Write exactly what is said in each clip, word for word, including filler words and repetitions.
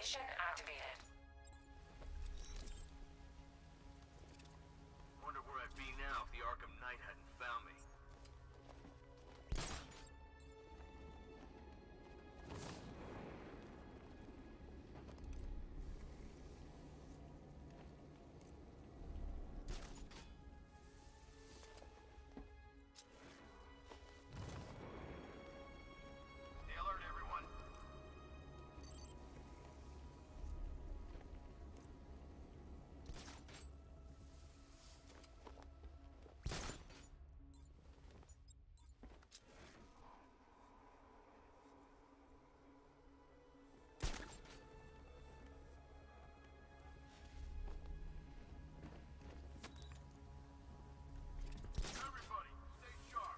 Mission activated. Wonder where I'd be now if the Arkham Knight hadn't found me. Stay alert, everyone. Everybody, stay sharp.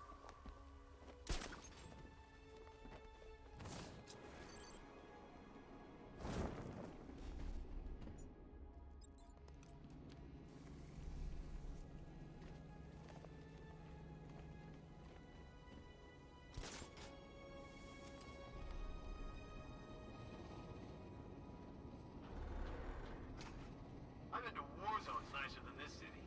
I've been to war zones nicer than this city.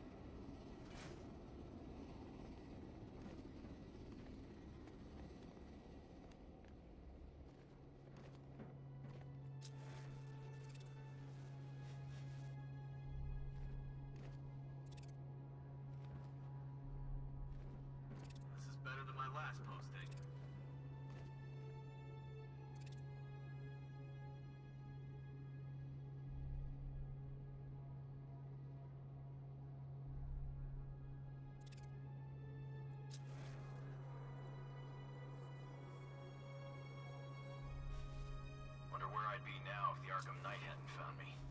This is better than my last posting. Wonder where I'd be now if the Arkham Knight hadn't found me.